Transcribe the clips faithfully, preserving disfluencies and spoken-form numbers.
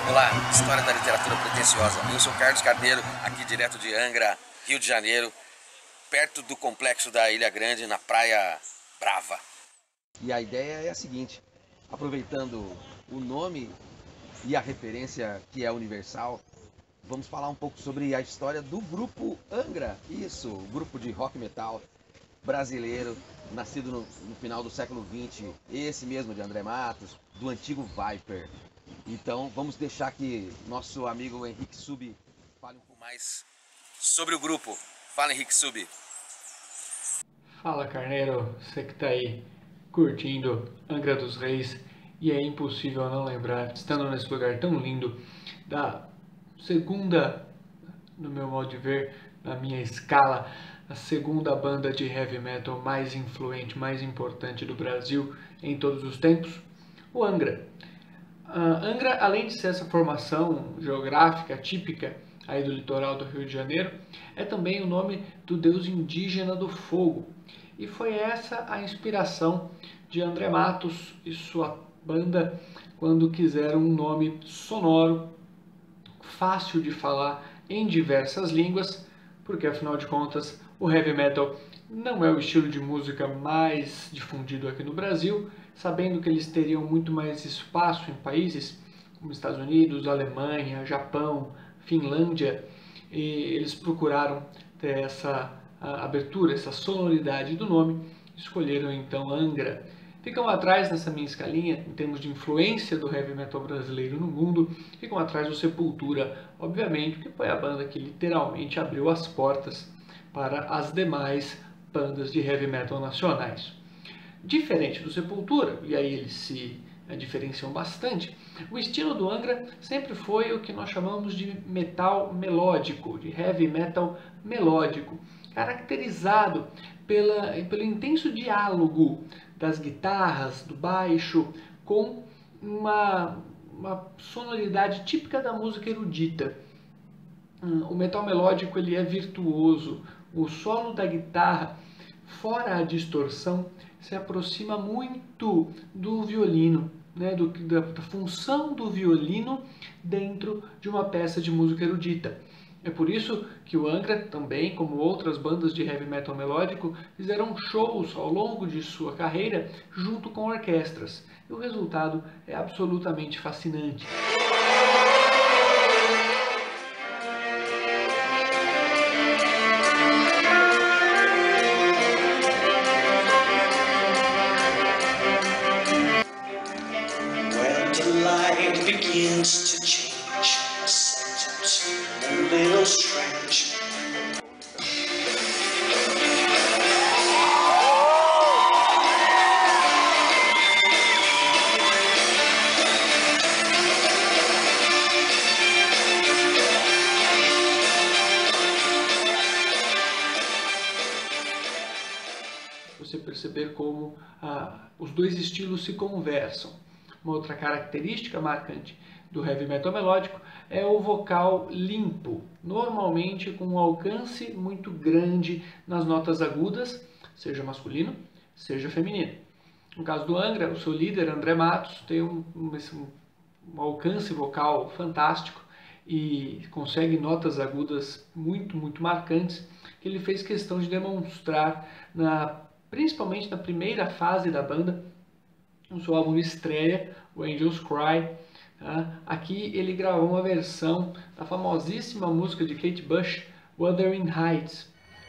Olá, história da literatura pretensiosa. Eu sou Carlos Carneiro, aqui direto de Angra, Rio de Janeiro, perto do complexo da Ilha Grande, na Praia Brava. E a ideia é a seguinte, aproveitando o nome e a referência que é universal, vamos falar um pouco sobre a história do grupo Angra. Isso, o grupo de rock metal brasileiro, nascido no, no final do século vinte, esse mesmo de André Matos, do antigo Viper. Então vamos deixar que nosso amigo Henrique Sub fale um pouco mais sobre o grupo. Fala, Henrique Sub. Fala, Carneiro, você que tá aí curtindo Angra dos Reis, e é impossível não lembrar, estando nesse lugar tão lindo, da segunda, no meu modo de ver, na minha escala, a segunda banda de heavy metal mais influente, mais importante do Brasil em todos os tempos, o Angra. Uh, Angra, além de ser essa formação geográfica típica aí do litoral do Rio de Janeiro, é também o nome do deus indígena do fogo. E foi essa a inspiração de André Matos e sua banda quando quiseram um nome sonoro, fácil de falar em diversas línguas, porque afinal de contas o heavy metal não é o estilo de música mais difundido aqui no Brasil, sabendo que eles teriam muito mais espaço em países como Estados Unidos, Alemanha, Japão, Finlândia, e eles procuraram ter essa abertura, essa sonoridade do nome, escolheram então Angra. Ficam atrás nessa minha escalinha, em termos de influência do heavy metal brasileiro no mundo, ficam atrás do Sepultura, obviamente, que foi a banda que literalmente abriu as portas para as demais bandas de heavy metal nacionais. Diferente do Sepultura, e aí eles se uh, diferenciam bastante, o estilo do Angra sempre foi o que nós chamamos de metal melódico, de heavy metal melódico, caracterizado pela, pelo intenso diálogo das guitarras, do baixo, com uma, uma sonoridade típica da música erudita. O metal melódico ele é virtuoso, o solo da guitarra, fora a distorção, se aproxima muito do violino, né, do, da, da função do violino dentro de uma peça de música erudita. É por isso que o Angra, também como outras bandas de heavy metal melódico, fizeram shows ao longo de sua carreira junto com orquestras. E o resultado é absolutamente fascinante. Begins to change, sentence a little strange. Você perceber como ah, os dois estilos se conversam. Uma outra característica marcante do heavy metal melódico é o vocal limpo, normalmente com um alcance muito grande nas notas agudas, seja masculino, seja feminino. No caso do Angra, o seu líder, André Matos, tem um, um, um alcance vocal fantástico e consegue notas agudas muito, muito marcantes, que ele fez questão de demonstrar, na, principalmente na primeira fase da banda, no seu álbum de estreia, o Angels Cry. Tá? Aqui ele gravou uma versão da famosíssima música de Kate Bush, Wuthering Heights.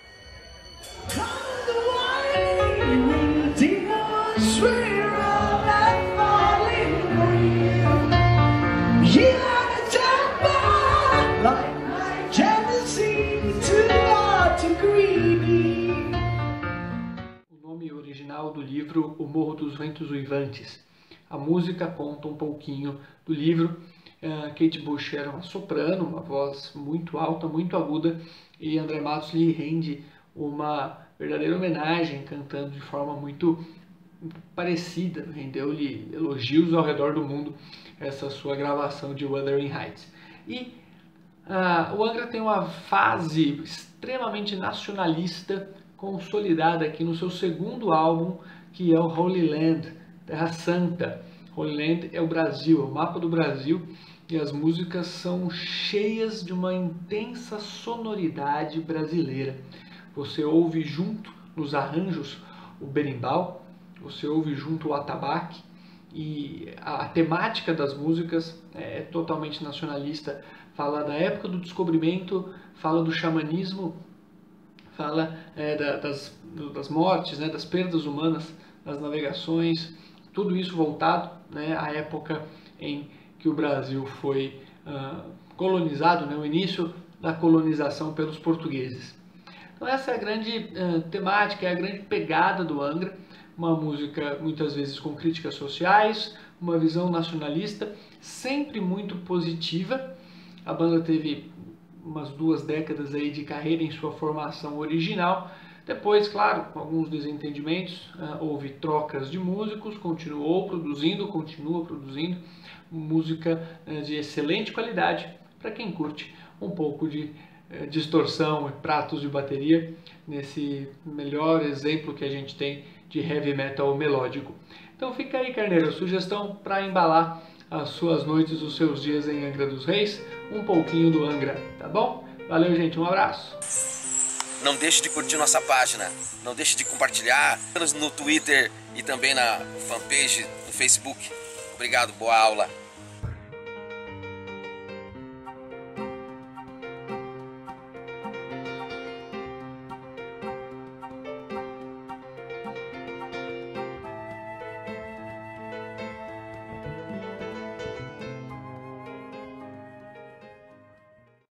O nome original do livro O Morro dos Ventos Uivantes. A música conta um pouquinho do livro. Uh, Kate Bush era uma soprano, uma voz muito alta, muito aguda, e André Matos lhe rende uma verdadeira homenagem, cantando de forma muito parecida, rendeu-lhe elogios ao redor do mundo essa sua gravação de Wuthering Heights. E uh, o Angra tem uma fase extremamente nacionalista consolidada aqui no seu segundo álbum, que é o Holy Land, Terra Santa. Holy Land é o Brasil, é o mapa do Brasil, e as músicas são cheias de uma intensa sonoridade brasileira. Você ouve junto nos arranjos o berimbau, você ouve junto o atabaque, e a temática das músicas é totalmente nacionalista. Fala da época do descobrimento, fala do xamanismo, fala é, da, das, das mortes, né, das perdas humanas, das navegações, tudo isso voltado, né, à época em que o Brasil foi uh, colonizado, né, o início da colonização pelos portugueses. Então essa é a grande uh, temática, é a grande pegada do Angra, uma música muitas vezes com críticas sociais, uma visão nacionalista, sempre muito positiva. A banda teve umas duas décadas aí de carreira em sua formação original. Depois, claro, com alguns desentendimentos, uh, houve trocas de músicos, continuou produzindo, continua produzindo música uh, de excelente qualidade para quem curte um pouco de uh, distorção e pratos de bateria, nesse melhor exemplo que a gente tem de heavy metal melódico. Então fica aí, Carneiro, a sugestão para embalar as suas noites, os seus dias em Angra dos Reis, um pouquinho do Angra, tá bom? Valeu, gente, um abraço! Não deixe de curtir nossa página, não deixe de compartilhar no Twitter e também na fanpage no Facebook. Obrigado, boa aula!